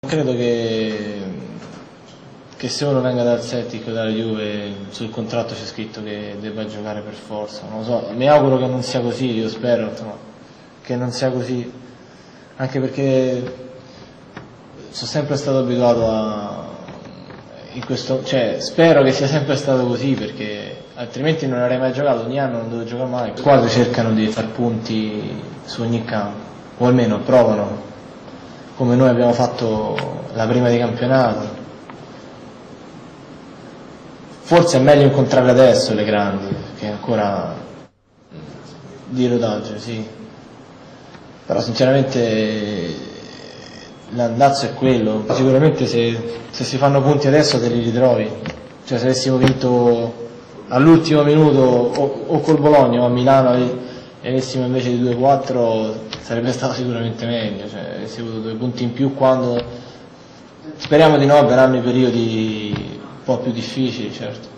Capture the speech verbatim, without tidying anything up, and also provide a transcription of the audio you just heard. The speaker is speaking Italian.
Credo che, che se uno venga dal Celtic o dalla Juve sul contratto c'è scritto che debba giocare per forza, non lo so, mi auguro che non sia così, io spero insomma, che non sia così, anche perché sono sempre stato abituato a in questo, cioè spero che sia sempre stato così, perché altrimenti non avrei mai giocato, ogni anno non dovevo giocare mai. Le squadre cercano di far punti su ogni campo, o almeno provano, come noi abbiamo fatto la prima di campionato. Forse è meglio incontrarle adesso le grandi, perché ancora di rodaggio, sì. Però sinceramente l'andazzo è quello, sicuramente se, se si fanno punti adesso te li ritrovi, cioè se avessimo vinto all'ultimo minuto o, o col Bologna o a Milano e, e avessimo invece di due quattro sarebbe stato sicuramente meglio, cioè avessimo avuto due punti in più quando, speriamo di no, verranno i periodi un po' più difficili, certo.